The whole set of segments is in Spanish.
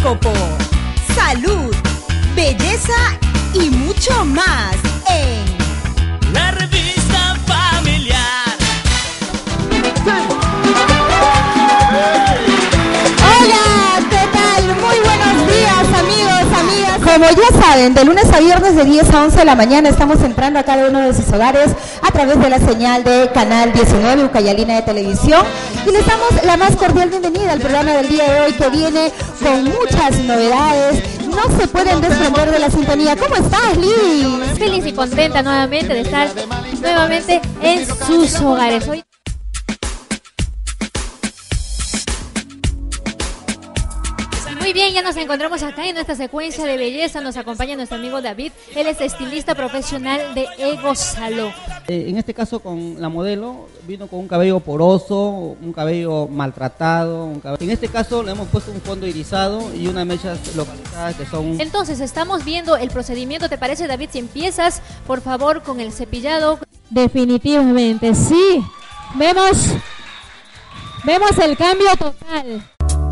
horóscopo, salud, belleza y mucho más en La Revista Familiar. Hola, ¿qué tal? Muy buenos días, amigos, amigas. Como ya saben, de lunes a viernes de 10 a 11 de la mañana estamos entrando a cada uno de sus hogares a través de la señal de Canal 19 Ucayalina de Televisión y les damos la más cordial bienvenida al programa del día de hoy que viene con muchas novedades. No se pueden desprender de la sintonía. ¿Cómo estás, Liz? Feliz y contenta nuevamente de estar nuevamente en sus hogares. Hoy muy bien, ya nos encontramos acá en nuestra secuencia de belleza. Nos acompaña nuestro amigo David. Él es estilista profesional de Ego Salón. En este caso con la modelo vino con un cabello poroso, un cabello maltratado. En este caso le hemos puesto un fondo irisado y unas mechas localizadas que son... Entonces estamos viendo el procedimiento. ¿Te parece, David, si empiezas, por favor, con el cepillado? Definitivamente, sí. Vemos el cambio total.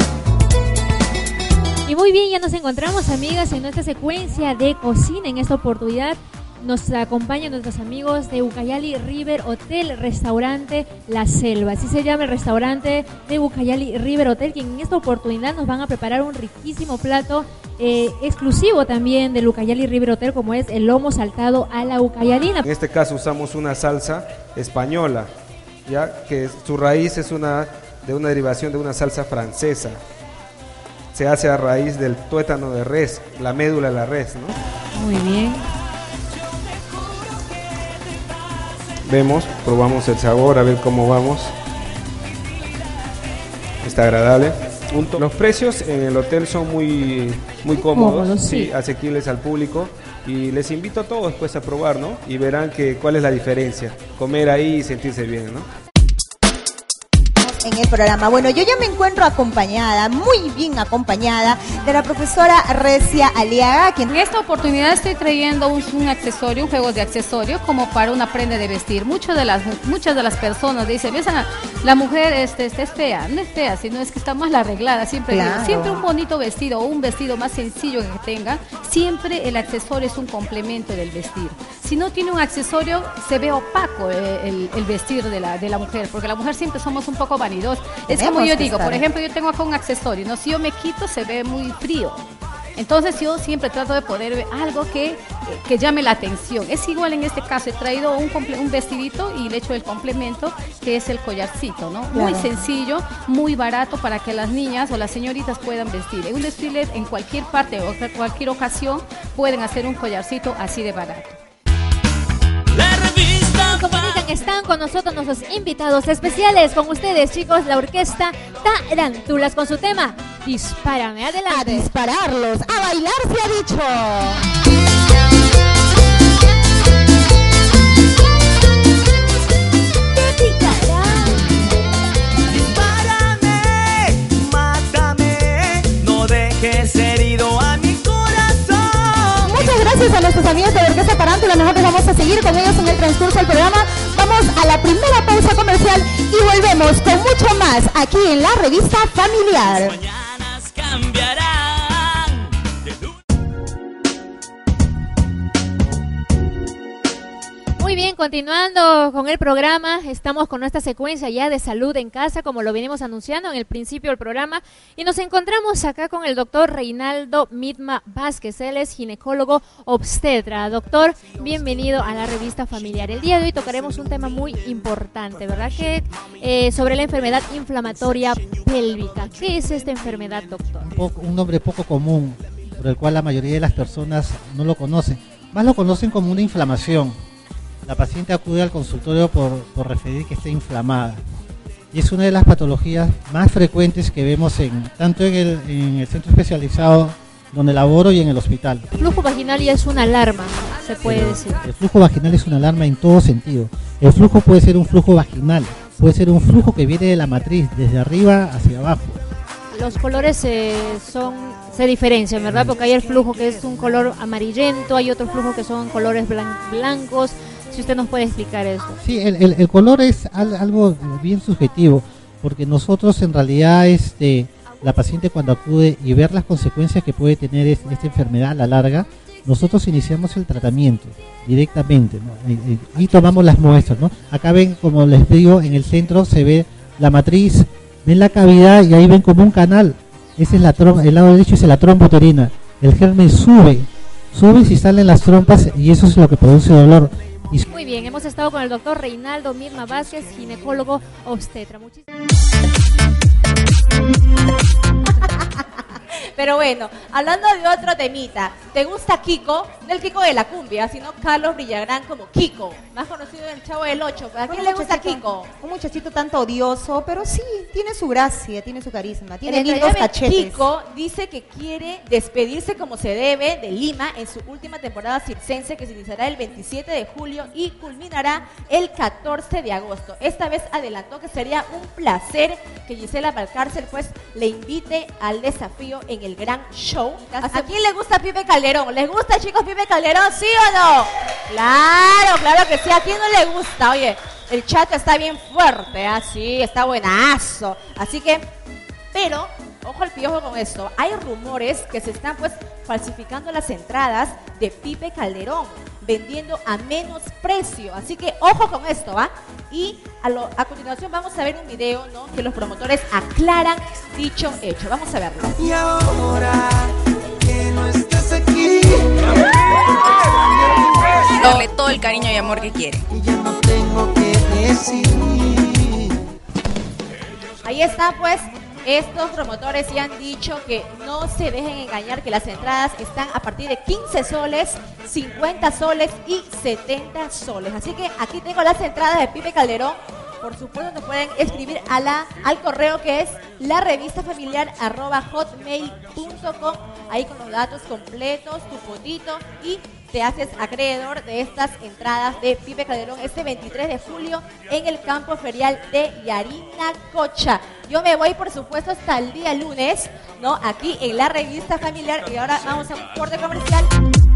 Y muy bien, ya nos encontramos, amigas, en nuestra secuencia de cocina. En esta oportunidad nos acompañan nuestros amigos de Ucayali River Hotel, restaurante La Selva. Así se llama el restaurante de Ucayali River Hotel, que en esta oportunidad nos van a preparar un riquísimo plato exclusivo también del Ucayali River Hotel, como es el lomo saltado a la ucayalina. En este caso usamos una salsa española, ya que su raíz es una derivación de una salsa francesa. Se hace a raíz del tuétano de res, la médula de la res, ¿no? Muy bien. Vemos, probamos el sabor, a ver cómo vamos. Está agradable. Los precios en el hotel son muy cómodos, sí, asequibles al público. Y les invito a todos pues a probar, ¿no? Y verán cuál es la diferencia. Comer ahí y sentirse bien, ¿no? En el programa. Bueno, yo ya me encuentro acompañada, muy bien acompañada, de la profesora Recia Aliaga, quien en esta oportunidad estoy trayendo un accesorio, un juego de accesorio como para una prenda de vestir. Muchas de las personas dicen, ves, la mujer es fea, no es fea, sino es que está mal arreglada. Siempre un bonito vestido o un vestido más sencillo que tenga, siempre el accesorio es un complemento del vestir. Si no tiene un accesorio, se ve opaco el vestir de la mujer, porque la mujer siempre somos un poco vanidosos. Es como yo digo, por ejemplo, yo tengo acá un accesorio, ¿no? Si yo me quito, se ve muy frío. Entonces yo siempre trato de poner ver algo que llame la atención. Es igual en este caso, he traído un vestidito y le echo el complemento, que es el collarcito, ¿no? Claro. Muy sencillo, muy barato para que las niñas o las señoritas puedan vestir. En un desfile, en cualquier parte o cualquier ocasión, pueden hacer un collarcito así de barato. Están con nosotros nuestros invitados especiales, con ustedes, chicos, la orquesta Tarántulas con su tema Dispárame. Adelante. A dispararlos, a bailar se ha dicho. Gracias a nuestros amigos de la Orquesta Tarántula. Nosotros vamos a seguir con ellos en el transcurso del programa. Vamos a la primera pausa comercial y volvemos con mucho más aquí en la Revista Familiar. Mañanas cambiarán. Muy bien, continuando con el programa, estamos con nuestra secuencia ya de salud en casa, como lo venimos anunciando en el principio del programa, y nos encontramos acá con el doctor Reinaldo Midma Vázquez. Él es ginecólogo obstetra. Doctor, bienvenido a la Revista Familiar. El día de hoy tocaremos un tema muy importante, ¿verdad? Que sobre la enfermedad inflamatoria pélvica. ¿Qué es esta enfermedad, doctor? Un nombre poco común, por el cual la mayoría de las personas no lo conocen. Más lo conocen como una inflamación. La paciente acude al consultorio por referir que está inflamada. Y es una de las patologías más frecuentes que vemos tanto en el centro especializado donde laboro y en el hospital. El flujo vaginal ya es una alarma, se puede decir. El flujo vaginal es una alarma en todo sentido. El flujo puede ser un flujo vaginal, puede ser un flujo que viene de la matriz, desde arriba hacia abajo. Los colores se diferencian, ¿verdad? Porque hay el flujo que es un color amarillento, hay otro flujo que son colores blancos. Si usted nos puede explicar eso. Sí, el color es algo bien subjetivo, porque nosotros en realidad la paciente cuando acude y ver las consecuencias que puede tener esta enfermedad a la larga, nosotros iniciamos el tratamiento directamente, ¿no? Y tomamos las muestras, ¿no? Acá ven, como les digo, en el centro se ve la matriz, ven la cavidad y ahí ven como un canal. Ese es el lado derecho es la trompa uterina. El germen sube y si salen las trompas y eso es lo que produce dolor. Muy bien, hemos estado con el doctor Reinaldo Midma Vázquez, ginecólogo obstetra. Pero bueno, hablando de otro temita, ¿te gusta Kiko? No el Kiko de la cumbia, sino Carlos Villagrán como Kiko, más conocido en el Chavo del 8. ¿A quién le gusta Kiko? Un muchachito tanto odioso, pero sí, tiene su gracia, tiene su carisma, tiene lindos cachetes. Kiko dice que quiere despedirse como se debe de Lima en su última temporada circense, que se iniciará el 27 de julio y culminará el 14 de agosto. Esta vez adelantó que sería un placer que Gisela Valcárcel pues le invite al desafío en el gran show. ¿A quién le gusta Pipe Calderón? ¿Les gusta, chicos, Pipe Calderón? ¿Sí o no? Claro que sí. ¿A quién no le gusta? Oye, el chat está bien fuerte, sí, está buenazo. Así que, pero, ojo al piojo con esto. Hay rumores que se están pues falsificando las entradas de Pipe Calderón, vendiendo a menos precio. Así que ojo con esto, ¿va? Y a continuación vamos a ver un video, ¿no?, que los promotores aclaran dicho hecho. Vamos a verlo. Y ahora que no estás aquí, darle todo el cariño y amor que quiere. Y ya no tengo que decir. Ahí está pues. Estos promotores ya han dicho que no se dejen engañar, que las entradas están a partir de 15 soles, 50 soles y 70 soles. Así que aquí tengo las entradas de Pipe Calderón. Por supuesto, nos pueden escribir al correo que es larevistafamiliar@hotmail.com, ahí con los datos completos, tu fotito, y te haces acreedor de estas entradas de Pipe Calderón este 23 de julio en el campo ferial de Yarinacocha. Yo me voy, por supuesto, hasta el día lunes, ¿no?, aquí en La Revista Familiar, y ahora vamos a un corte comercial.